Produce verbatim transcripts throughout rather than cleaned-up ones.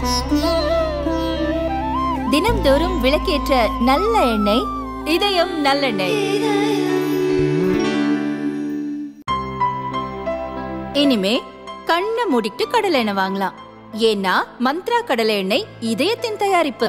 தினம்தோறும் விளக்கேற்ற நல்ல எண்ணெய் இதயம் நல்லெண்ணெய். இனிமே கண்ணை மூடிட்டு கடலை எண்ணெய் வாங்கலாம். ஏன்னா மந்த்ரா கடலை எண்ணெய் இதயத்தின் தயாரிப்பு.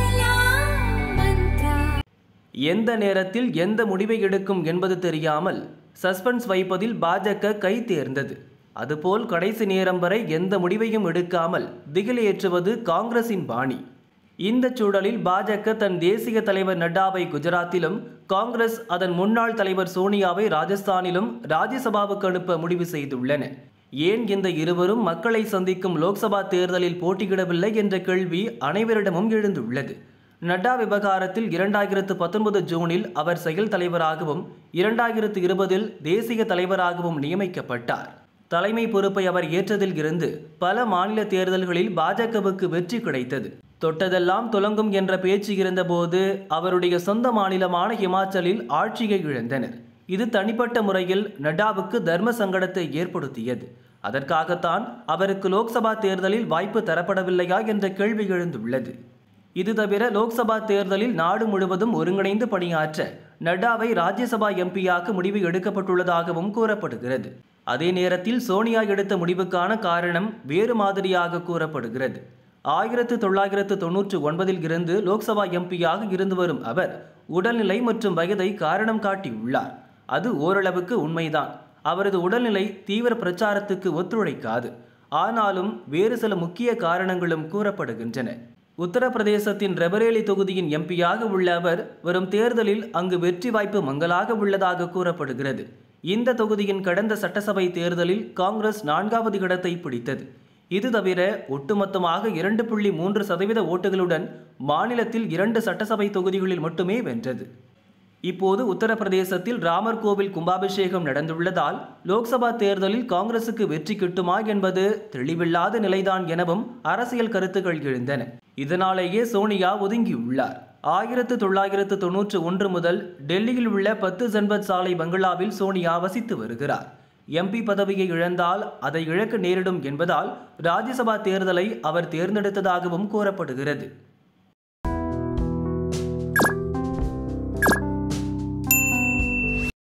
எந்த நேரத்தில் எந்த முடிவை எடுக்கும் என்பது தெரியாமல் சஸ்பென்ஸ் வைப்பதில் பாஜக கை தேர்ந்தது. அதுபோல் கடைசி நேரம் வரை எந்த முடிவையும் எடுக்காமல் திகில் ஏற்றுவது காங்கிரசின் பாணி. இந்த சூழலில் பாஜக தன் தேசிய தலைவர் நட்டாவை குஜராத்திலும், காங்கிரஸ் அதன் முன்னாள் தலைவர் சோனியாவை ராஜஸ்தானிலும் ராஜ்யசபாவுக்கு அனுப்ப முடிவு செய்துள்ளன. ஏன் இந்த இருவரும் மக்களை சந்திக்கும் லோக்சபா தேர்தலில் போட்டியிடவில்லை என்ற கேள்வி அனைவரிடமும் எழுந்துள்ளது. நட்டா விவகாரத்தில் இரண்டாயிரத்து பத்தொன்பது ஜூனில் அவர் செயல் தலைவராகவும் இரண்டாயிரத்து இருபதில் தேசிய தலைவராகவும் நியமிக்கப்பட்டார். தலைமை பொறுப்பை அவர் ஏற்றதில் இருந்து பல மாநில தேர்தல்களில் பாஜகவுக்கு வெற்றி கிடைத்தது. தொட்டதெல்லாம் துலங்கும் என்ற பேச்சு இருந்தபோது அவருடைய சொந்த மாநிலமான ஹிமாச்சலில் ஆட்சியை இழந்தனர். இது தனிப்பட்ட முறையில் நட்டாவுக்கு தர்ம சங்கடத்தை ஏற்படுத்தியது. அதற்காகத்தான் அவருக்கு லோக்சபா தேர்தலில் வாய்ப்பு தரப்படவில்லையா என்ற கேள்வி எழுந்துள்ளது. இது தவிர லோக்சபா தேர்தலில் நாடு முழுவதும் ஒருங்கிணைந்து பணியாற்ற நட்டாவை ராஜ்யசபா எம்பியாக்க முடிவு எடுக்கப்பட்டுள்ளதாகவும் கூறப்படுகிறது. அதே நேரத்தில் சோனியா எடுத்த முடிவுக்கான காரணம் வேறு மாதிரியாக கூறப்படுகிறது. ஆயிரத்து தொள்ளாயிரத்து தொன்னூற்று ஒன்பதில் இருந்து லோக்சபா எம்பியாக இருந்து வரும் அவர் உடல்நிலை மற்றும் வயதை காரணம் காட்டியுள்ளார். அது ஓரளவுக்கு உண்மைதான். அவரது உடல்நிலை தீவிர பிரச்சாரத்துக்கு ஒத்துழைக்காது. ஆனாலும் வேறு சில முக்கிய காரணங்களும் கூறப்படுகின்றன. உத்தரப்பிரதேசத்தின் ரெபரேலி தொகுதியின் எம்பியாக உள்ள அவர் வரும் தேர்தலில் அங்கு வெற்றி வாய்ப்பு மங்கலாக உள்ளதாக கூறப்படுகிறது. இந்த தொகுதியின் கடந்த சட்டசபை தேர்தலில் காங்கிரஸ் நான்காவது இடத்தை பிடித்தது. இது தவிர ஒட்டுமொத்தமாக இரண்டு புள்ளி மூன்று சதவீத ஓட்டுகளுடன் மாநிலத்தில் இரண்டு சட்டசபை தொகுதிகளில் மட்டுமே வென்றது. இப்போது உத்தரப்பிரதேசத்தில் ராமர் கோவில் கும்பாபிஷேகம் நடந்துள்ளதால் லோக்சபா தேர்தலில் காங்கிரசுக்கு வெற்றி கிட்டுமா என்பது தெளிவில்லாத நிலைதான் எனவும் அரசியல் கருத்துக்கள் எழுந்தன. இதனாலேயே சோனியா ஒதுங்கியுள்ளார். ஆயிரத்து தொள்ளாயிரத்து தொன்னூற்று ஒன்று முதல் டெல்லியில் உள்ள பத்து ஜன்பத் சாலை பங்களாவில் சோனியா வசித்து வருகிறார். எம்பி பதவியை இழந்தால் அதை இழக்க நேரிடும் என்பதால் ராஜ்யசபா தேர்தலை அவர் தேர்ந்தெடுத்ததாகவும் கூறப்படுகிறது.